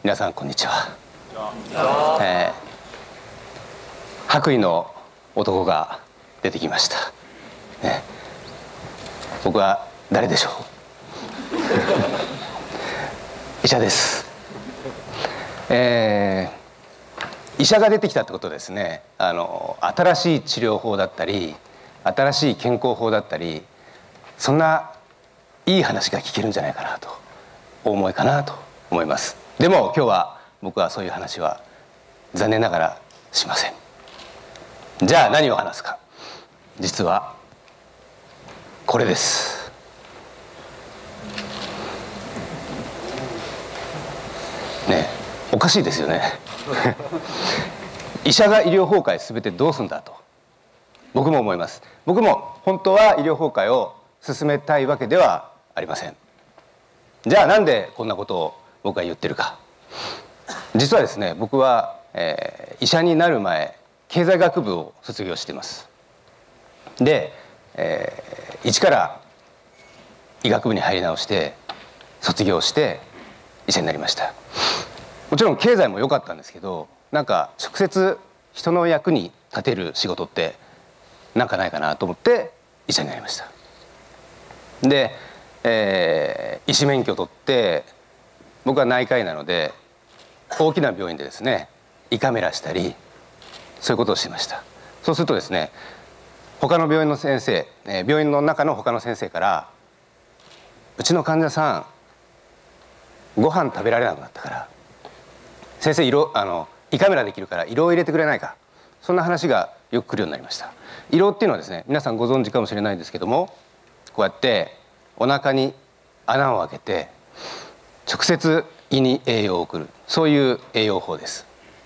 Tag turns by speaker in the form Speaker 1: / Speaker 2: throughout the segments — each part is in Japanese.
Speaker 1: 皆さんこんにちは。白衣の男が出てきました、僕は誰でしょう？医者です。医者が出てきたってことですね。新しい治療法だったり新しい健康法だったり、そんないい話が聞けるんじゃないかなとお思いかなと思います。でも今日は僕はそういう話は残念ながらしません。じゃあ何を話すか。実はこれです。ねえ、おかしいですよね。医者が医療崩壊全てどうすんだと僕も思います。僕も本当は医療崩壊を進めたいわけではありません。じゃあなんでこんなことを僕は言ってるか。実はですね、僕は、医者になる前経済学部を卒業しています。で、一から医学部に入り直して卒業して医者になりました。もちろん経済も良かったんですけど、なんか直接人の役に立てる仕事ってなんかないかなと思って医者になりました。で、医師免許を取って僕は内科医なので大きな病院でですね胃カメラしたりそういうことをしてました。そうするとですね、他の病院の先生、病院の中の他の先生から「うちの患者さんご飯食べられなくなったから先生胃カメラできるから胃ろを入れてくれないか」、そんな話がよく来るようになりました。胃ろうっていうのはですね、皆さんご存知かもしれないですけども、こうやってお腹に穴を開けて直接胃に栄養を送る、そういう栄養法です。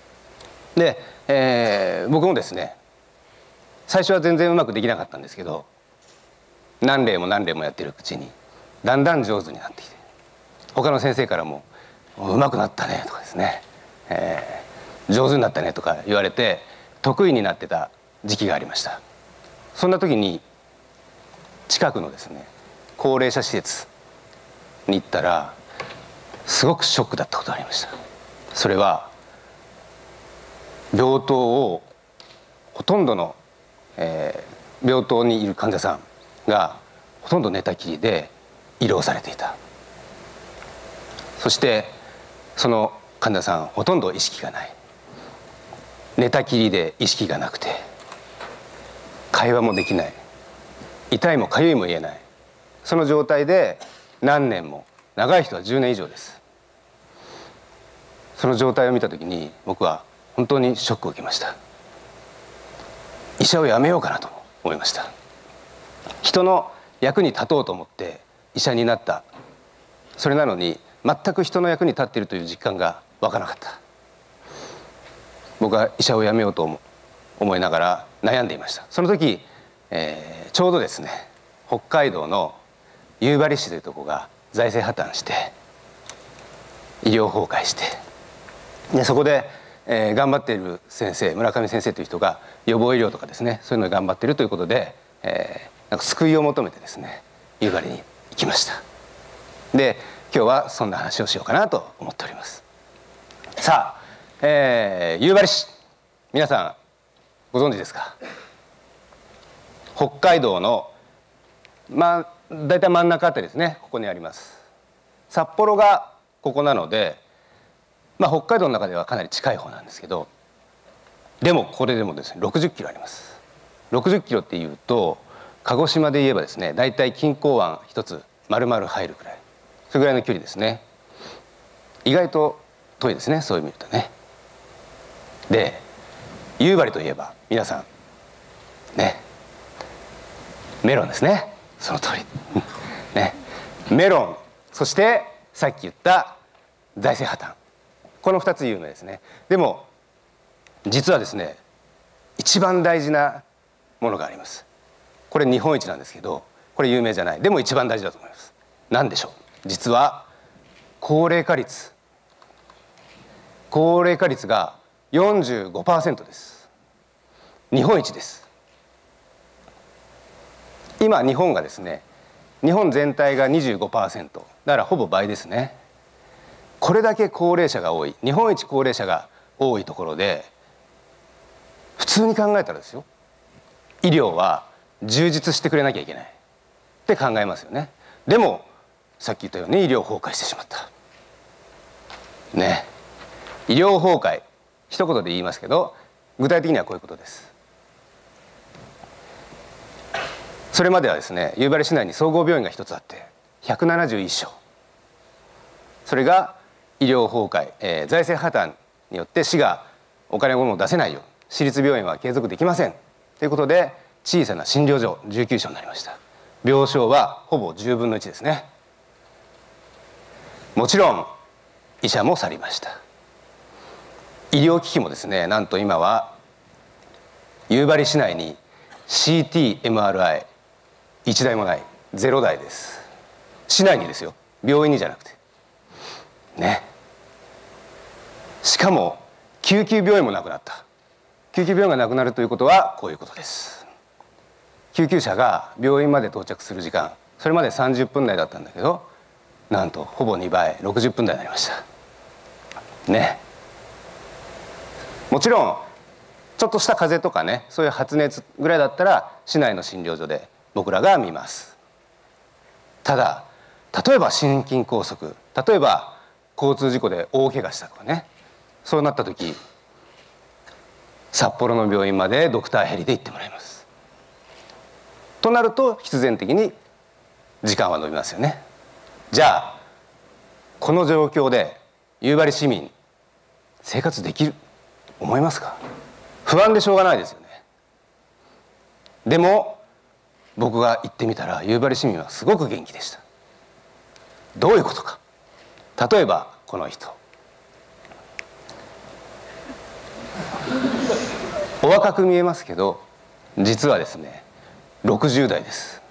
Speaker 1: で、僕もですね最初は全然うまくできなかったんですけど、何例も何例もやってるうちにだんだん上手になってきて、他の先生からも「うまくなったね」とかですね、上手になったねとか言われて得意になってた時期がありました。そんな時に近くのですね高齢者施設に行ったらすごくショックだったことがありました。それは病棟をほとんどの、病棟にいる患者さんがほとんど寝たきりで医療されていた。そしてその患者さんほとんど意識がない、寝たきりで意識がなくて会話もできない、痛いも痒いも言えない、その状態で何年も、長い人は10年以上です。その状態を見た時に僕は本当にショックを受けました。医者を辞めようかなと思いました。人の役に立とうと思って医者になった。それなのに全く人の役に立っているという実感が湧かなかった。僕は医者を辞めようと思いながら悩んでいました。その時、ちょうどですね北海道の夕張市というところが財政破綻して医療崩壊して、でそこで、頑張っている先生、村上先生という人が予防医療とかですね、そういうのを頑張っているということで、なんか救いを求めてですね夕張に行きました。で今日はそんな話をしようかなと思っております。さあ、夕張市、皆さんご存知ですか？北海道の大体真ん中あたりですね、ここにあります。札幌がここなので、北海道の中ではかなり近い方なんですけど、でもこれでもですね60キロあります。60キロっていうと鹿児島で言えばですね大体錦江湾一つ丸々入るくらい、それぐらいの距離ですね。意外と遠いですね、そういう意味で見るとね。で夕張といえば皆さんねメロンですね。その通りね、メロン、そしてさっき言った財政破綻、この2つ有名ですね。でも実はですね一番大事なものがあります。これ日本一なんですけど、これ有名じゃない、でも一番大事だと思います。何でしょう？実は高齢化率。高齢化率が 45% です。日本一です。今日本がですね、日本全体が 25%、だからほぼ倍ですね。 これだけ高齢者が多い、日本一高齢者が多いところで、普通に考えたらですよ、医療は充実してくれなきゃいけないって考えますよね。でもさっき言ったように医療崩壊してしまったね。医療崩壊、一言で言いますけど、具体的にはこういうことです。それまではですね、夕張市内に総合病院が一つあって171床、それが医療崩壊、財政破綻によって市がお金を出せないよう、私立病院は継続できませんということで、小さな診療所19床になりました。病床はほぼ10分の1ですね。もちろん医者も去りました。医療機器もですね、なんと今は夕張市内に CT、MRI 1台もない、0台です。市内にですよ、病院にじゃなくてね。しかも救急病院もなくなった。救急病院がなくなるということはこういうことです。救急車が病院まで到着する時間、それまで30分台だったんだけど、なんとほぼ2倍、60分台になりましたね。もちろんちょっとした風邪とかね、そういう発熱ぐらいだったら市内の診療所で僕らが見ます。ただ例えば心筋梗塞、例えば交通事故で大怪我したとかね、そうなった時、札幌の病院までドクターヘリで行ってもらいます。となると必然的に時間は延びますよね。じゃあこの状況で夕張市民生活できる思いますか？不安でしょうがないですよね。でも僕が行ってみたら夕張市民はすごく元気でした。どういうことか。例えばこの人、お若く見えますけど実はですね60代です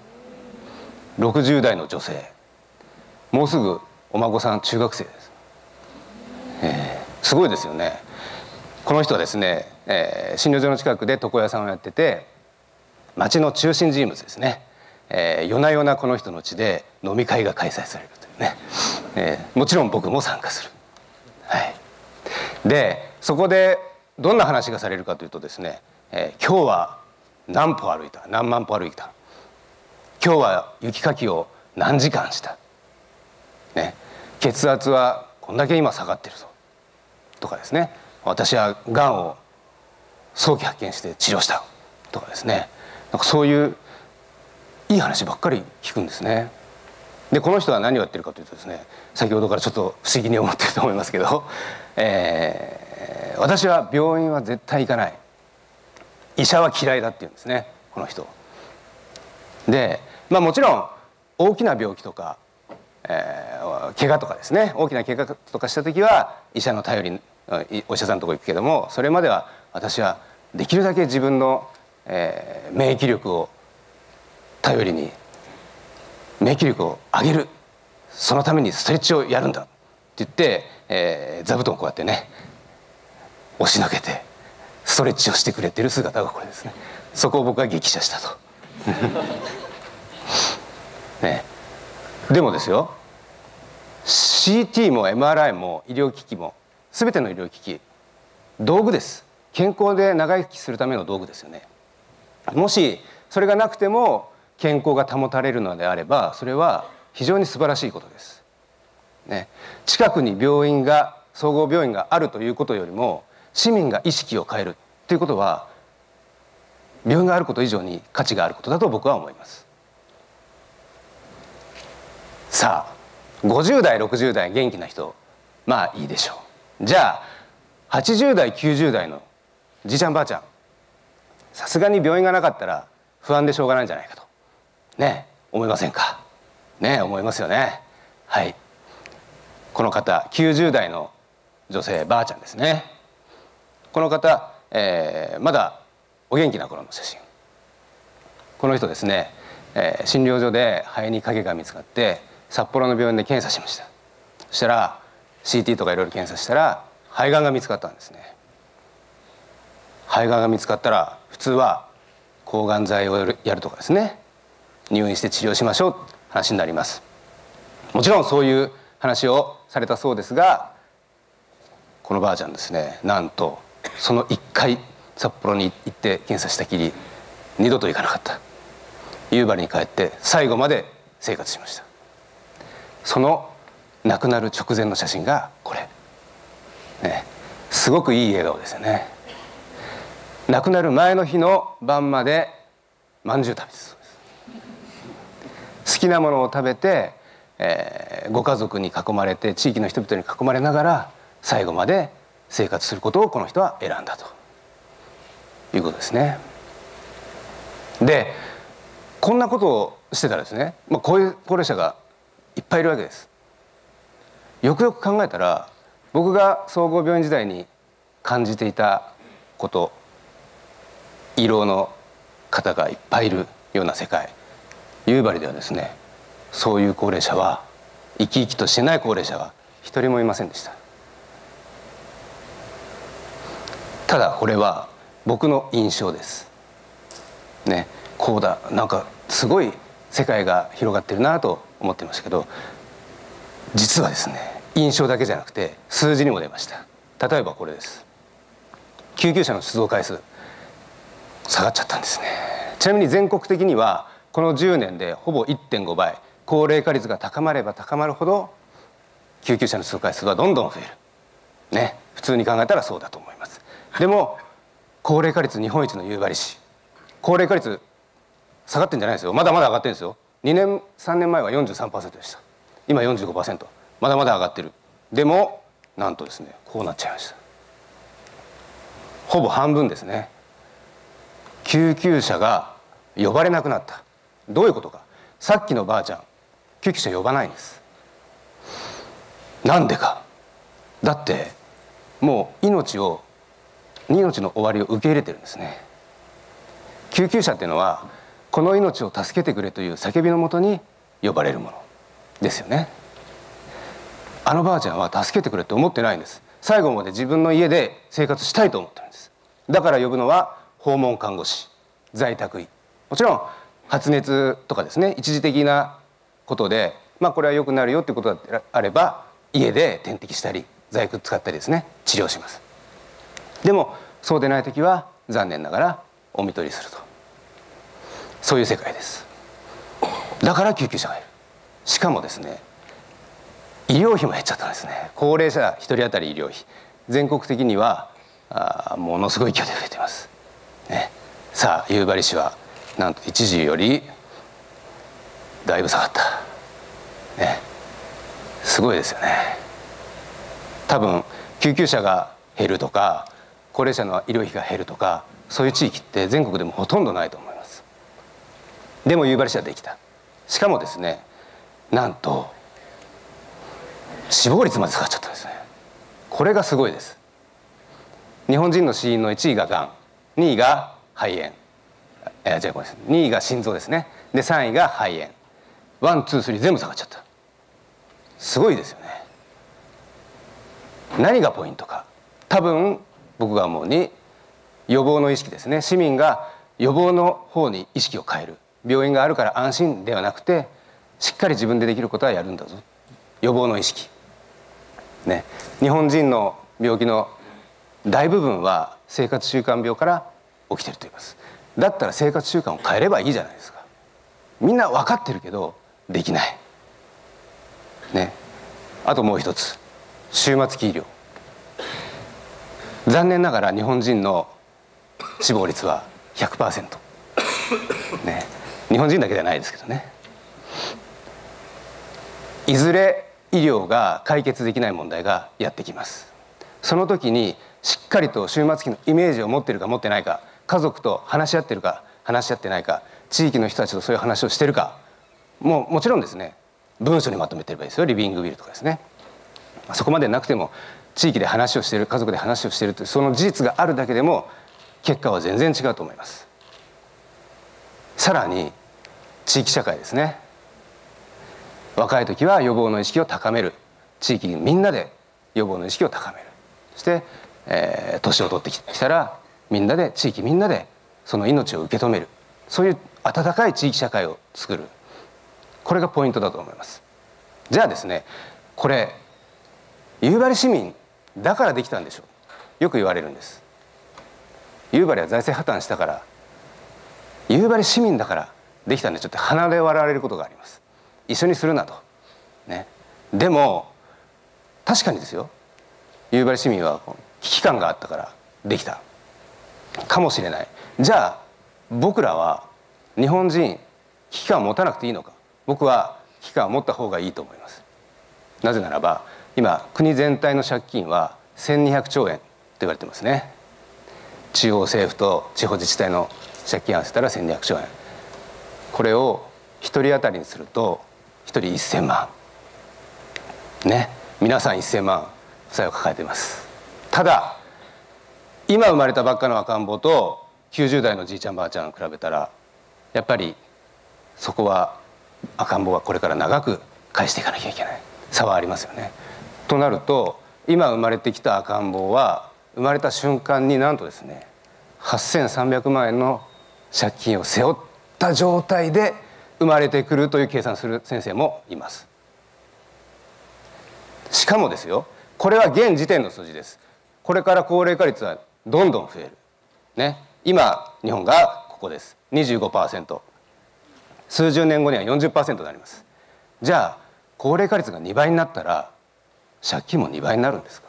Speaker 1: 。60代の女性、もうすぐお孫さん中学生です。すごいですよね。この人はですね、診療所の近くで床屋さんをやってて、町の中心人物ですね。夜な夜なこの人の家で飲み会が開催されるというね、もちろん僕も参加する、はい、でそこでどんな話がされるかというとですね、今日は何歩歩いた、何万歩歩いた、今日は雪かきを何時間した、ね、血圧はこんだけ今下がってるぞとかですね、私はがんを早期発見して治療したとかですね、なんかそういういい話ばっかり聞くんですね。でこの人は何をやってるかというとですね、先ほどからちょっと不思議に思ってると思いますけど、私は病院は絶対行かない、医者は嫌いだっていうんですね、この人で。もちろん大きな病気とか、怪我とかですね、大きな怪我とかした時は医者の頼り、お医者さんのとこ行くけども、それまでは私はできるだけ自分の、免疫力を頼りに免疫力を上げる、そのためにストレッチをやるんだって言って、座布団をこうやってね押しのけてストレッチをしてくれてる姿がこれですね。そこを僕は激写したとね。でもですよ、 CT も MRI も医療機器も全ての医療機器道具です。健康で長生きするための道具ですよね。もしそれがなくても健康が保たれるのであれば、それは非常に素晴らしいことです、ね。近くに病院が、総合病院があるということよりも市民が意識を変えるということは病院があること以上に価値があることだと僕は思います。さあ50代60代元気な人、まあいいでしょう。じゃあ80代90代のじいちゃんばあちゃん、さすがに病院がなかったら不安でしょうがないんじゃないかとね、思いませんかね。思いますよね。はい、この方90代の女性ばあちゃんですね。この方、まだお元気な頃の写真。この人ですね、診療所で肺に影が見つかって札幌の病院で検査しました。そしたら CT とかいろいろ検査したら肺がんが見つかったんですね。肺がんが見つかったら普通は抗がん剤をやるとかですね、入院して治療しましょうって話になります。もちろんそういう話をされたそうですが、このばあちゃんですね、なんとその1回札幌に行って検査したきり二度と行かなかった。夕張に帰って最後まで生活しました。その亡くなる直前の写真がこれ、ね、すごくいい笑顔ですよね。亡くなる前の日の晩までまんじゅう食べてそうです。好きなものを食べて、ご家族に囲まれて地域の人々に囲まれながら最後まで生活することをこの人は選んだということですね。でこんなことをしてたらですね、こういう高齢者がいっぱいいるわけです。よくよく考えたら、僕が総合病院時代に感じていたこと、胃ろうの方がいっぱいいるような世界、夕張ではですね、そういう高齢者は、生き生きとしてない高齢者は一人もいませんでした。ただこれは僕の印象ですね。こうだ、なんかすごい世界が広がってるなと思ってましたけど、実はですね、印象だけじゃなくて数字にも出ました。例えばこれです。救急車の出動回数下がっちゃったんですね。ちなみに全国的にはこの10年でほぼ 1.5 倍、高齢化率が高まれば高まるほど救急車の出動回数はどんどん増えるね。普通に考えたらそうだと思います。でも高齢化率日本一の夕張市、高齢化率下がってんじゃないですよ。まだまだ上がってるんですよ。2年3年前は 43% でした。今 45%、 まだまだ上がってる。でもなんとですね、こうなっちゃいました。ほぼ半分ですね。救急車が呼ばれなくなった。どういうことか。さっきのばあちゃん、救急車呼ばないんです。なんでか。だってもう命の終わりを受け入れてるんですね。救急車っていうのはこの命を助けてくれという叫びのもとに呼ばれるものですよね。あのばあちゃんは助けてくれって思ってないんです。最後まで自分の家で生活したいと思ってるんです。だから呼ぶのは訪問看護師、在宅医、もちろん発熱とかですね、一時的なことでこれは良くなるよっていうことであれば家で点滴したり在宅使ったりですね、治療します。でもそうでない時は残念ながらお看取りすると、そういう世界です。だから救急車がいる。しかもですね、医療費も減っちゃったんですね。高齢者1人当たり医療費、全国的にはものすごい勢いで増えています、ね。さあ夕張市はなんと一時よりだいぶ下がった、ね、すごいですよね。多分救急車が減るとか高齢者の医療費が減るとか、そういう地域って全国でもほとんどないと思います。でも夕張市はできた。しかもですね、なんと死亡率まで下がっちゃったんですね。これがすごいです。日本人の死因の1位ががん、2位が肺炎、2位が心臓ですね。で3位が肺炎、1、2、3全部下がっちゃった。すごいですよね。何がポイントか。多分僕が思うに予防の意識ですね。市民が予防の方に意識を変える。病院があるから安心ではなくて、しっかり自分でできることはやるんだぞ、予防の意識ね。日本人の病気の大部分は生活習慣病から起きていると言います。だったら生活習慣を変えればいいじゃないですか。みんな分かってるけどできないね。あともう一つ、終末期医療。残念ながら日本人の死亡率は 100% ね。日本人だけじゃないですけどね。いずれ医療が解決できない問題がやってきます。その時にしっかりと終末期のイメージを持ってるか持ってないか、家族と話し合ってるか話し合ってないか、地域の人たちとそういう話をしてるか、もちろんですね、文書にまとめてればいいですよ。リビングウィルとかですね。そこまでなくても地域で話をしている、家族で話をしているというその事実があるだけでも結果は全然違うと思います。さらに地域社会ですね。若い時は予防の意識を高める、地域みんなで予防の意識を高める。そして、年を取ってきたらみんなで、地域みんなでその命を受け止める、そういう温かい地域社会を作る。これがポイントだと思います。じゃあですね、 これ夕張市民だからできたんでしょう、よく言われるんです。夕張は財政破綻したから、夕張市民だからできたんでしょって鼻で笑われることがあります。一緒にするなとね。でも確かにですよ、夕張市民は危機感があったからできたかもしれない。じゃあ僕らは日本人危機感を持たなくていいのか。僕は危機感を持った方がいいと思います。なぜならば今国全体の借金は1200兆円と言われてますね。中央政府と地方自治体の借金合わせたら1200兆円。これを1人当たりにすると1人1000万ね。皆さん1000万負債を抱えています。ただ今生まれたばっかの赤ん坊と90代のじいちゃんばあちゃんを比べたら、やっぱりそこは赤ん坊はこれから長く返していかなきゃいけない差はありますよね。となると今生まれてきた赤ん坊は生まれた瞬間になんとですね8300万円の借金を背負った状態で生まれてくるという計算する先生もいます。しかもですよ、これは現時点の数字です。これから高齢化率はどんどん増えるね。今日本がここです。 25%、 数十年後には 40% になります。じゃあ高齢化率が2倍になったら借金も2倍になるんですか。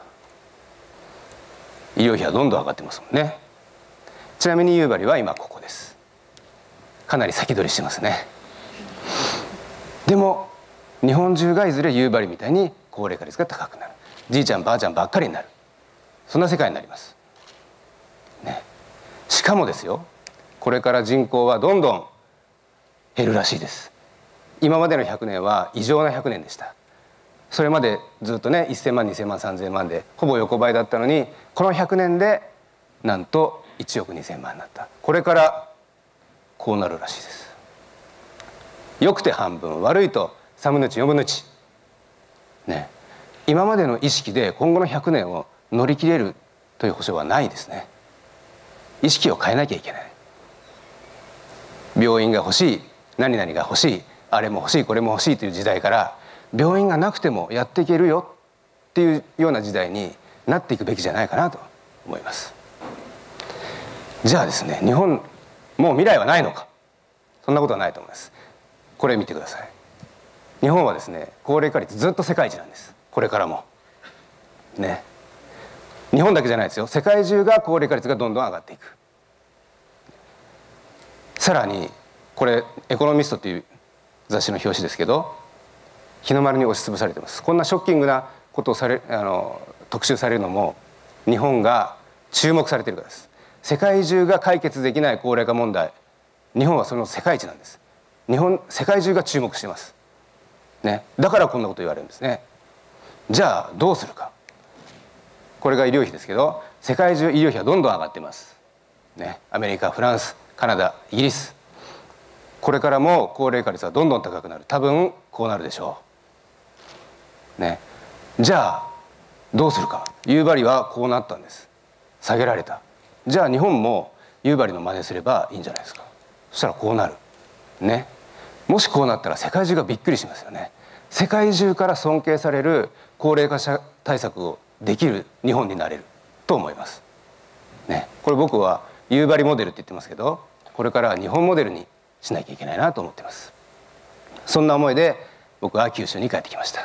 Speaker 1: 医療費はどんどん上がってますもんね。ちなみに夕張は今ここです。かなり先取りしてますね。でも日本中がいずれ夕張みたいに高齢化率が高くなる、じいちゃんばあちゃんばっかりになる、そんな世界になります、ね。しかもですよ、これから人口はどんどん減るらしいです。今までの100年は異常な100年でした。それまでずっとね1000万2000万3000万でほぼ横ばいだったのに、この100年でなんと1億2000万になった。これからこうなるらしいです。よくて半分、悪いと3分の1、4分の1ね。今までの意識で今後の100年を乗り切れるという保証はないですね。意識を変えなきゃいけない。病院が欲しい、何々が欲しい、あれも欲しいこれも欲しいという時代から、病院がなくてもやっていけるよっていうような時代になっていくべきじゃないかなと思います。じゃあですね、日本もう未来はないのか。そんなことはないと思います。これ見てください。日本はですね高齢化率ずっと世界一なんです。これからもね。日本だけじゃないですよ、世界中が高齢化率がどんどん上がっていく。さらにこれエコノミストという雑誌の表紙ですけど、日の丸に押しつぶされてます。こんなショッキングなことを特集されるのも日本が注目されているからです。世界中が解決できない高齢化問題、日本はその世界一なんです。世界中が注目してますね。だからこんなこと言われるんですね。じゃあどうするか。これが医療費ですけど、世界中医療費はどんどん上がってますね。アメリカ、フランス、カナダ、イギリス、これからも高齢化率はどんどん高くなる。多分こうなるでしょうね。じゃあどうするか。夕張はこうなったんです。下げられた。じゃあ日本も夕張の真似すればいいんじゃないですか。そしたらこうなるね。もしこうなったら世界中がびっくりしますよね。世界中から尊敬される高齢化対策をできる日本になれると思いますね。これ僕は夕張モデルって言ってますけど、これからは日本モデルにしなきゃいけないなと思っています。そんな思いで僕は九州に帰ってきました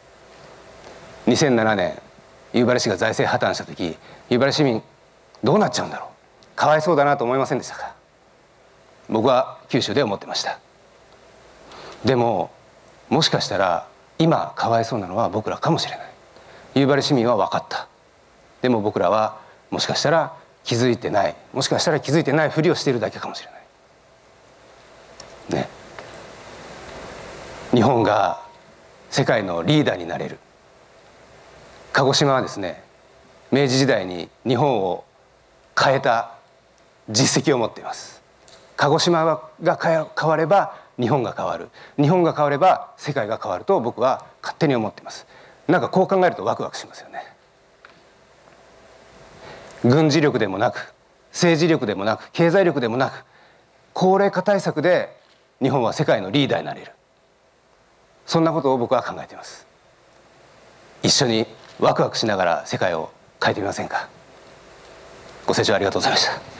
Speaker 1: 。2007年夕張市が財政破綻した時、夕張市民どうなっちゃうんだろう、かわいそうだなと思いませんでしたか。僕は九州で思ってました。でももしかしたら今かわいそうなのは僕らかもしれない。夕張市民は分かった。でも僕らはもしかしたら気づいてない、もしかしたら気づいてないふりをしているだけかもしれないね。日本が世界のリーダーになれる。鹿児島はですね、明治時代に日本を変えた実績を持っています。鹿児島が変われば日本が変わる、日本が変われば世界が変わると僕は勝手に思っています。なんかこう考えるとワクワクしますよね。軍事力でもなく政治力でもなく経済力でもなく、高齢化対策で日本は世界のリーダーになれる。そんなことを僕は考えています。 一緒にワクワクしながら世界を変えてみませんか。ご清聴ありがとうございました。